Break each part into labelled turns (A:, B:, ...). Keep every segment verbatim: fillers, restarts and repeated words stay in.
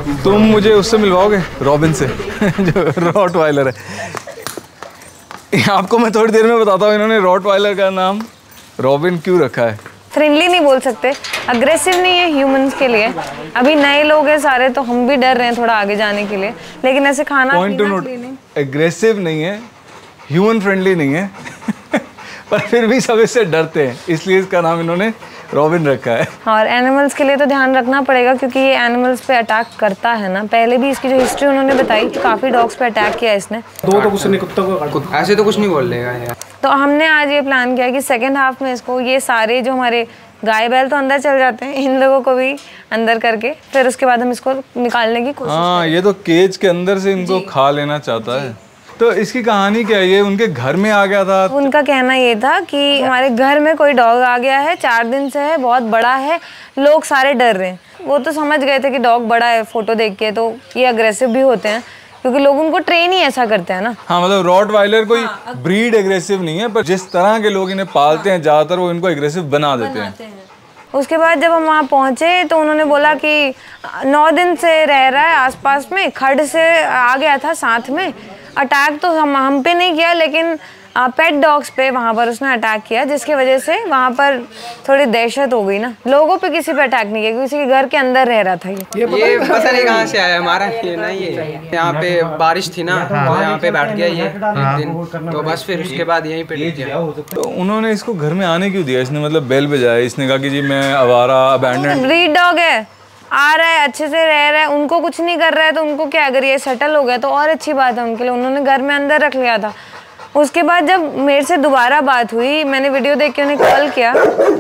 A: तुम मुझे उससे मिलवाओगे, रॉबिन से जो रॉटवाइलर है। आपको मैं थोड़ी देर में बताता हूँ इन्होंने रॉटवाइलर का नाम रॉबिन क्यों रखा है।
B: फ्रेंडली नहीं बोल सकते, अग्रेसिव नहीं है ह्यूमंस के लिए। अभी नए लोग हैं सारे, तो हम भी डर रहे हैं थोड़ा आगे जाने के लिए, लेकिन ऐसे खाना
A: पॉइंट टू नोट, एग्रेसिव नहीं है, ह्यूमन फ्रेंडली नहीं है पर फिर भी सब इससे डरते हैं, इसलिए इसका नाम इन्होंने रॉबिन रखा है।
B: और एनिमल्स के लिए तो ध्यान रखना पड़ेगा क्योंकि ये एनिमल्स पे अटैक करता है ना। पहले भी इसकी जो हिस्ट्री उन्होंने बताई कि काफ़ी डॉग्स पे अटैक किया इसने।
C: दो तो कुछ नहीं, कुत्ता को ऐसे तो कुछ नहीं बोल लेगा यार।
B: तो हमने आज ये प्लान किया कि सेकेंड हाफ में इसको, ये सारे जो हमारे गाय बैल तो अंदर चल जाते हैं, इन लोगों को भी अंदर करके फिर उसके बाद हम इसको निकालने की कोशिश।
A: हाँ, ये तो केज के अंदर से इनको खा लेना चाहता है। तो इसकी कहानी क्या है? ये उनके घर में आ गया था।
B: उनका कहना ये था कि हमारे घर में कोई डॉग आ गया है, चार दिन से है, बहुत बड़ा है, लोग सारे डर रहे हैं। वो तो समझ गए थे कि डॉग बड़ा है फोटो देख के, तो ये अग्रेसिव भी होते हैं क्योंकि लोग उनको ट्रेन ही ऐसा करते हैं ना।
A: हाँ, मतलब रॉटवाइलर कोई हाँ, ब्रीड एग्रेसिव नहीं है, पर जिस तरह के लोग इन्हें पालते हैं ज्यादातर वो इनको एग्रेसिव बना देते हैं।
B: उसके बाद जब हम वहाँ पहुँचे तो उन्होंने बोला कि नौ दिन से रह रहा है आसपास में, खड़ से आ गया था साथ में। अटैक तो हम हम पे नहीं किया, लेकिन पेट डॉग्स पे वहाँ पर उसने अटैक किया, जिसकी वजह से वहाँ पर थोड़ी दहशत हो गई ना। लोगों पे किसी पे अटैक नहीं किया, किसी के घर के अंदर रह रहा था ये।
C: ये पता नहीं कहाँ से आया हमारा, ये ना ये यहाँ पे बारिश थी ना, तो यहाँ पे बैठ गया ये एक दिन, तो बस फिर उसके बाद यहीं पे लेट गया।
A: तो उन्होंने इसको घर में आने क्यों दिया? इसने मतलब बेल बजाया, इसने कहा कि जी मैं आवारा अबैंडन
B: ब्रीड डॉग है, आ रहा है, अच्छे से रह रहा है, उनको कुछ नहीं कर रहा है, तो उनको क्या, अगर ये सेटल हो गया तो और अच्छी बात है उनके लिए। उन्होंने घर में अंदर रख लिया था। उसके बाद जब मेरे से दोबारा बात हुई, मैंने वीडियो देख के उन्हें कॉल किया,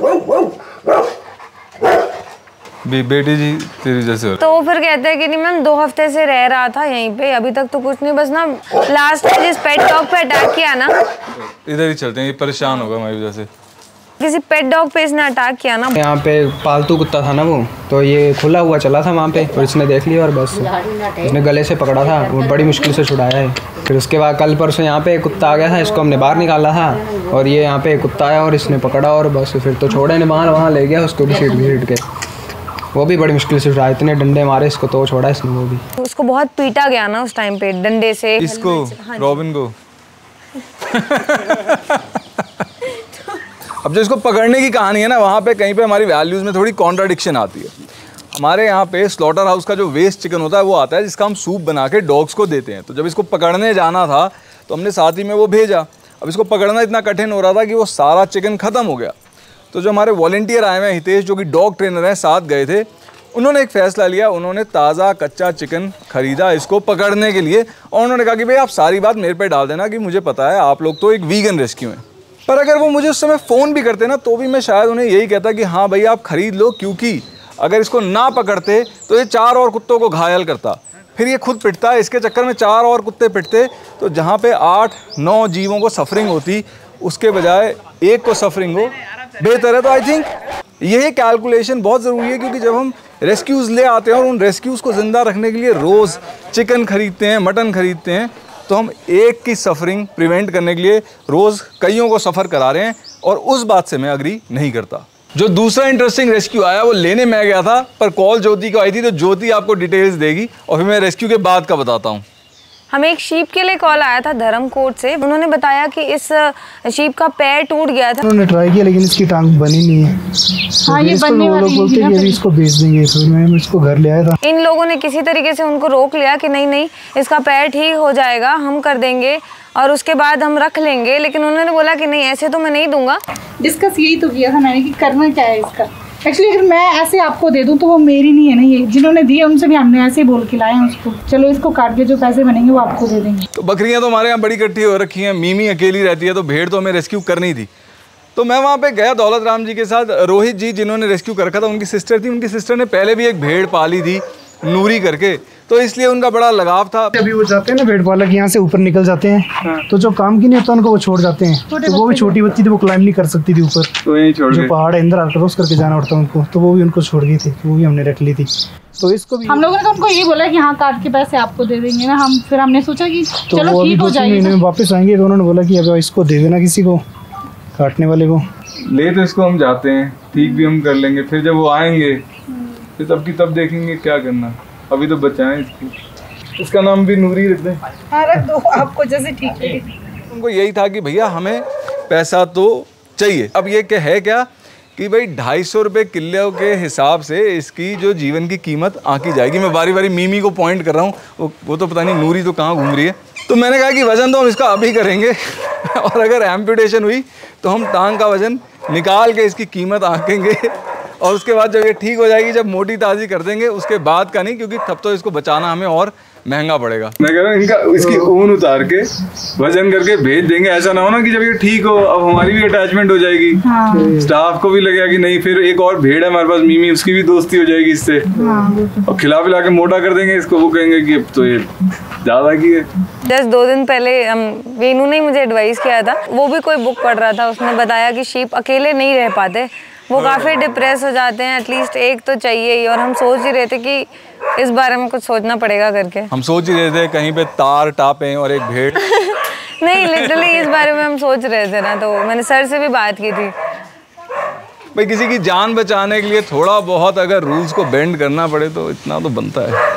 A: बे, बेटी जी तेरी जैसे हो।
B: तो वो फिर कहते हैं कि नहीं मैम, दो हफ्ते से रह रहा था यहीं पे, अभी तक तो कुछ नहीं, बस ना लास्ट में जिस पेट डॉग पे अटैक किया ना,
A: इधर ही चलते हैं, ये परेशान होगा हमारी वजह से।
B: किसी पेट डॉग पे इसने अटैक किया ना।
C: यहाँ पे पालतू कुत्ता था ना वो, तो ये खुला हुआ चला था वहाँ पे, और इसने देख लिया और बस इसने गले से पकड़ा था, वो बड़ी मुश्किल से छुड़ाया है। फिर उसके बाद कल परसों यहाँ पे कुत्ता आ गया था, इसको हमने बाहर निकाला था, और ये यहाँ पे कुत्ता आया और इसने पकड़ा और बस फिर तो छोड़े ने, वहाँ वहाँ ले गया उसको भी, सीट घसीट के, वो भी बड़ी मुश्किल से छुड़ाया। इतने डंडे मारे इसको तो छोड़ा इसने वो भी।
B: उसको बहुत पीटा गया ना उस टाइम पे डंडे से।
A: इसको रॉबिन को अब जो इसको पकड़ने की कहानी है ना, वहाँ पे कहीं पे हमारी वैल्यूज़ में थोड़ी कॉन्ट्राडिक्शन आती है। हमारे यहाँ पे स्लॉटर हाउस का जो वेस्ट चिकन होता है वो आता है, जिसका हम सूप बना के डॉग्स को देते हैं। तो जब इसको पकड़ने जाना था तो हमने साथ ही में वो भेजा। अब इसको पकड़ना इतना कठिन हो रहा था कि वो सारा चिकन ख़त्म हो गया। तो जो हमारे वॉलंटियर आए हुए हैं, हितेश जो कि डॉग ट्रेनर हैं, साथ गए थे, उन्होंने एक फ़ैसला लिया। उन्होंने ताज़ा कच्चा चिकन ख़रीदा इसको पकड़ने के लिए, और उन्होंने कहा कि भाई आप सारी बात मेरे पे डाल देना कि मुझे पता है आप लोग तो एक वीगन रेस्क्यू हैं। पर अगर वो मुझे उस समय फ़ोन भी करते ना, तो भी मैं शायद उन्हें यही कहता कि हाँ भाई आप ख़रीद लो, क्योंकि अगर इसको ना पकड़ते तो ये चार और कुत्तों को घायल करता, फिर ये खुद पिटता, इसके चक्कर में चार और कुत्ते पिटते, तो जहाँ पे आठ नौ जीवों को सफरिंग होती उसके बजाय एक को सफरिंग हो, बेहतर है। तो आई थिंक यही कैलकुलेशन बहुत ज़रूरी है, क्योंकि जब हम रेस्क्यूज़ ले आते हैं और उन रेस्क्यूज़ को ज़िंदा रखने के लिए रोज़ चिकन खरीदते हैं, मटन खरीदते हैं, तो हम एक की सफरिंग प्रिवेंट करने के लिए रोज़ कईयों को सफ़र करा रहे हैं, और उस बात से मैं अग्री नहीं करता। जो दूसरा इंटरेस्टिंग रेस्क्यू आया वो लेने मैं गया था, पर कॉल ज्योति को आई थी, तो ज्योति आपको डिटेल्स देगी और फिर मैं रेस्क्यू के बाद का बताता हूँ।
B: हमें एक शीप के लिए कॉल आया था धर्मकोट से। उन्होंने बताया कि इस शीप का पैर टूट गया था।
D: उन्होंने ट्राई किया लेकिन इसकी टांग बनी नहीं है।
E: हाँ, ये बनने वाली
D: लोग बोलते हैं कि इसको बेच देंगे, फिर मैं इसको घर ले आया था।
B: इन लोगों ने किसी तरीके से उनको रोक लिया कि नहीं नहीं इसका पैर ठीक हो जाएगा, हम कर देंगे और उसके बाद हम रख लेंगे। लेकिन उन्होंने बोला कि नहीं, ऐसे तो मैं नहीं दूंगा।
E: डिस्कस यही तो किया था मैंने कि करना क्या है इसका। एक्चुअली अगर मैं ऐसे आपको दे दूं तो वो मेरी नहीं है ना, ये जिन्होंने दिए उनसे भी हमने ऐसे ही बोल के लाए हैं उसको, चलो इसको काट के जो पैसे बनेंगे वो आपको दे देंगे।
A: तो बकरियां तो हमारे यहाँ बड़ी इकट्ठी हो रखी हैं, मीमी अकेली रहती है, तो भेड़ तो हमें रेस्क्यू करनी थी। तो मैं वहाँ पे गया दौलत राम जी के साथ। रोहित जी जिन्होंने रेस्क्यू कर रखा था, उनकी सिस्टर थी, उनकी सिस्टर ने पहले भी एक भेड़ पाली थी नूरी करके, तो इसलिए उनका बड़ा लगाव था।
D: अभी वो जाते हैं ना भेड़ पालक, यहाँ से ऊपर निकल जाते हैं, तो जो काम की नहीं होता उनको वो छोड़ जाते हैं। तो वो भी छोटी बच्ची थी, वो क्लाइंब नहीं कर सकती थी ऊपर,
A: तो यही छोड़
D: जो पहाड़ है इंदिरा क्रॉस करके जाना पड़ता उनको, तो वो भी उनको छोड़ गई थी, वो भी हमने रख ली थी। तो इसको भी
E: हम लोगों ने तो उनको ये बोला कि हाँ काट के पैसे आपको दे देंगे ना हम, फिर हमने सोचा कि
D: तो
E: चलो
D: वो
E: ठीक हो जाएगा,
D: वापस आएंगे। तो उन्होंने बोला कि अब इसको दे देना किसी को, काटने वाले को।
A: ले तो इसको हम जाते हैं, ठीक भी हम कर लेंगे, फिर जब वो आएंगे फिर तब की तब देखेंगे क्या करना। अभी तो बच्चा है इसकी, इसका नाम भी नूरी रख दें।
E: हाँ रख दो, आपको जैसे ठीक है।
A: उनको यही था कि भैया हमें पैसा तो चाहिए। अब ये क्या है क्या कि भाई ढाई सौ रुपये किलो के हिसाब से इसकी जो जीवन की कीमत आंकी जाएगी। मैं बारी बारी मीमी को पॉइंट कर रहा हूँ, वो, वो तो पता नहीं नूरी तो कहाँ घूम रही है। तो मैंने कहा कि वज़न तो हम इसका अभी करेंगे और अगर एम्पुटेशन हुई तो हम टांग का वज़न निकाल के इसकी कीमत आंकेंगे और उसके बाद जब ये ठीक हो जाएगी, जब मोटी ताज़ी कर देंगे, उसके बाद का नहीं, क्योंकि तब तो इसको बचाना हमें और महंगा पड़ेगा। मैं कह रहा हूँ इनका इसकी ऊन उतार के वजन करके भेज देंगे। ऐसा ना हो ना कि जब ये ठीक हो अब हमारी भी अटैचमेंट हो जाएगी। हाँ। स्टाफ को भी लगेगा कि नहीं, फिर एक और भेड़ है हमारे पास मीमी, उसकी भी दोस्ती हो जाएगी इससे। हाँ। और खिला पिला के मोटा कर देंगे इसको, वो कहेंगे कि अब तो ये ज्यादा की है।
B: जस्ट दो दिन पहले हम वेनू ने मुझे एडवाइस किया था, वो भी कोई बुक पढ़ रहा था, उसने बताया कि शीप अकेले नहीं रह पाते, वो काफ़ी डिप्रेस हो जाते हैं, एटलीस्ट एक तो चाहिए ही। और हम सोच ही रहे थे कि इस बारे में कुछ सोचना पड़ेगा करके। हम
A: सोच ही रहे थे कहीं पे तार टापें और एक भेड़
B: नहीं, लिटरली इस बारे में हम सोच रहे थे ना, तो मैंने सर से भी बात की थी।
A: भाई किसी की जान बचाने के लिए थोड़ा बहुत अगर रूल्स को बेंड करना पड़े तो इतना तो बनता है।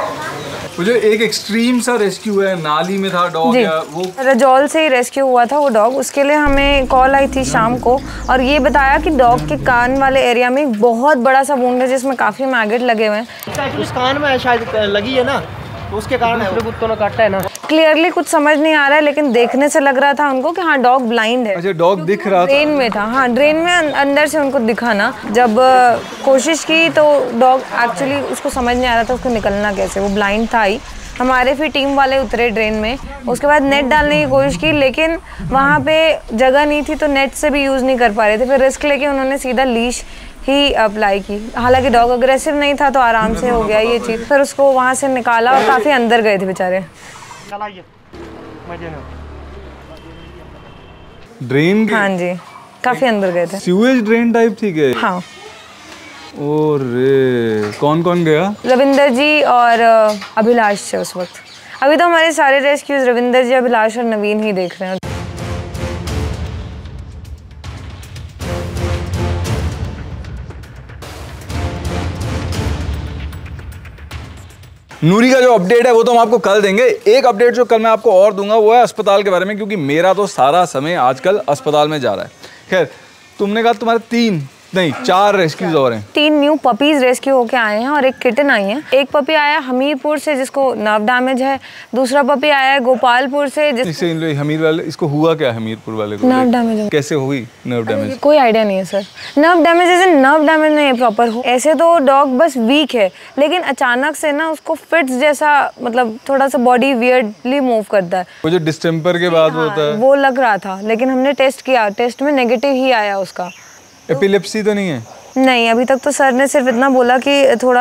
A: मुझे एक एक्सट्रीम सा रेस्क्यू है, नाली में था डॉग, या वो
B: रजौल से ही रेस्क्यू हुआ था वो डॉग। उसके लिए हमें कॉल आई थी शाम को और ये बताया कि डॉग के कान वाले एरिया में एक बहुत बड़ा सा वुंड है जिसमें काफ़ी मैगेट लगे हुए हैं।
F: उस कान में शायद लगी है ना, तो उसके कारण है, कुत्तों ने काटा है ना।
B: क्लियरली कुछ समझ नहीं आ रहा है, लेकिन देखने से लग रहा था उनको कि हाँ डॉग ब्लाइंड है।
A: अच्छा, डॉग दिख रहा था,
B: ड्रेन में था। हाँ, ड्रेन में अंदर से उनको दिखा ना। जब कोशिश की तो डॉग एक्चुअली उसको समझ नहीं आ रहा था उसको निकलना कैसे, वो ब्लाइंड था ही। हमारे फिर टीम वाले उतरे ड्रेन में, उसके बाद नेट डालने की कोशिश की, लेकिन वहाँ पे जगह नहीं थी तो नेट से भी यूज़ नहीं कर पा रहे थे। फिर रिस्क लेके उन्होंने सीधा लीश ही अप्लाई की। हालांकि डॉग अग्रेसिव नहीं था तो आराम से हो गया ये चीज़। फिर उसको वहाँ से निकाला और काफ़ी अंदर गए थे बेचारे।
A: ड्रेन?
B: हाँ जी, काफ़ी अंदर गए थे।
A: सीवेज ड्रेन टाइप थी क्या?
B: हाँ।
A: और कौन कौन गया?
B: रविंदर जी और अभिलाष थे उस वक्त। अभी तो हमारे सारे रेस्क्यूज रविंदर जी, अभिलाष और नवीन ही देख रहे हैं।
A: नूरी का जो अपडेट है वो तो हम आपको कल देंगे। एक अपडेट जो कल मैं आपको और दूंगा वो है अस्पताल के बारे में, क्योंकि मेरा तो सारा समय आजकल अस्पताल में जा रहा है। खैर, तुमने कहा तुम्हारे तीन नहीं चार रेस्क्यूज और हैं।
B: तीन न्यू पपीज रेस्क्यू होके आए हैं और एक किटन आई है। एक पपी आया हमीरपुर से जिसको नर्व डैमेज है, दूसरा पपी आया है गोपालपुर से जिससे
A: हमीर वाले इसको हुआ क्या? हमीरपुर वाले को
B: नर्व डैमेज
A: कैसे हुई? नर्व डैमेज
B: कोई आइडिया नहीं है सर। नर्व डैमेज जैसे नर्व डैमेज नहीं है प्रॉपर हो, ऐसे तो डॉग बस वीक है, लेकिन अचानक से ना उसको फिट्स जैसा, मतलब थोड़ा सा बॉडी वियर्डली मूव करता है।
A: वो जो डिस्टेम्पर के बाद होता है
B: वो लग रहा था, लेकिन हमने टेस्ट किया, टेस्ट में नेगेटिव ही आया उसका।
A: एपिलेप्सी तो नहीं है?
B: नहीं, अभी तक तो सर ने सिर्फ इतना बोला कि थोड़ा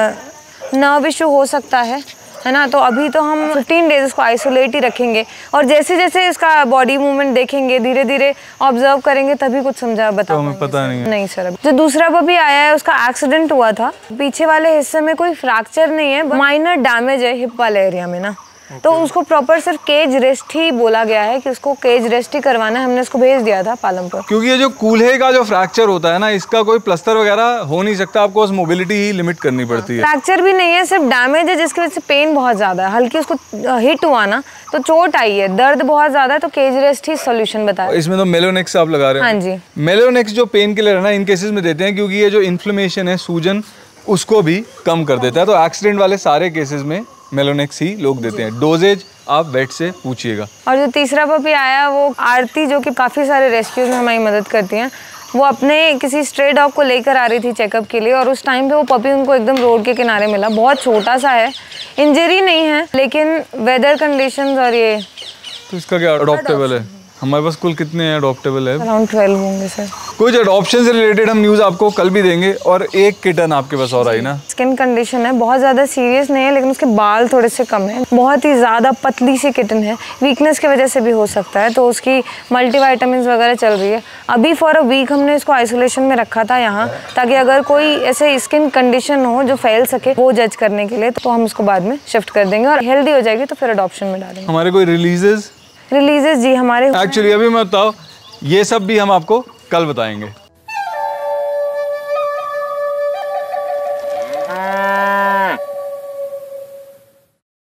B: नर्व इशू हो सकता है, है ना। तो अभी तो हम फिफ्टीन डेज उसको आइसोलेट ही रखेंगे और जैसे जैसे इसका बॉडी मूवमेंट देखेंगे, धीरे धीरे ऑब्जर्व करेंगे, तभी कुछ समझा बता।
A: तो हमें पता नहीं है।
B: नहीं सर, अभी जो दूसरा पपी आया है उसका एक्सीडेंट हुआ था, पीछे वाले हिस्से में कोई फ्रैक्चर नहीं है, माइनर डैमेज है हिप वाले एरिया में ना। तो उसको प्रॉपर सिर्फ केज रेस्ट ही बोला गया है कि उसको केज रेस्ट ही करवाना है। हमने उसको भेज दिया था पालमपुर,
A: क्योंकि ये जो कूल्हे का जो फ्रैक्चर होता है ना, इसका कोई प्लास्टर वगैरह हो नहीं सकता, आपको उस मोबिलिटी ही लिमिट करनी पड़ती है।
B: फ्रैक्चर भी नहीं है, सिर्फ डैमेज है जिसकी वजह से पेन बहुत ज्यादा है। हल्की उसको हिट हुआ ना तो चोट आई है, दर्द बहुत ज्यादा है, तो केज रेस्ट ही सोल्यूशन बताया।
A: इसमें तो मेलोनेक्स आप लगा रहे हैं?
B: हाँ जी,
A: मेलोनेक्स जो पेन किलर है ना, इन केसेस में देते हैं क्योंकि ये जो इन्फ्लेमेशन है, सूजन, उसको भी कम कर देता है। तो एक्सीडेंट वाले सारे केसेस में मेलोनेक्स ही लोग देते हैं। डोजेज आप वेट से पूछिएगा।
B: और जो तीसरा पपी आया वो आरती, जो कि काफ़ी सारे रेस्क्यूज में हमारी मदद करती हैं, वो अपने किसी स्ट्रे डॉग को लेकर आ रही थी चेकअप के लिए और उस टाइम पे वो पपी उनको एकदम रोड के किनारे मिला। बहुत छोटा सा है, इंजरी नहीं है, लेकिन वेदर कंडीशंस और ये।
A: तो इसका क्या अडॉप्टेबल है? हमारे पास कुल कितने हैं अडॉप्टेबल है?
B: अराउंड ट्वेल्व होंगे सर।
A: कुछ अडॉप्शन से रिलेटेड हम न्यूज़ आपको कल भी देंगे। और एक किटन आपके पास और आई ना?
B: स्किन कंडीशन है, बहुत ज़्यादा सीरियस नहीं है, लेकिन उसके बाल थोड़े से कम हैं। बहुत ही ज़्यादा पतली सी किटन है, वीकनेस की वजह से भी हो सकता है, तो उसकी मल्टीविटामिन्स वगैरह चल रही है। अभी फॉर अ वीक हमने इसको आइसोलेशन में रखा था यहाँ, ताकि अगर कोई ऐसे स्किन कंडीशन हो जो फैल सके वो जज करने के लिए, तो हम उसको बाद में शिफ्ट कर देंगे और हेल्दी हो जाएगी तो फिर अडॉप्शन में डालेंगे।
A: हमारे कोई रिलीजेस
B: रिलीजेस जी हमारे
A: एक्चुअली अभी मैं बताओ, ये सब भी हम आपको कल बताएंगे।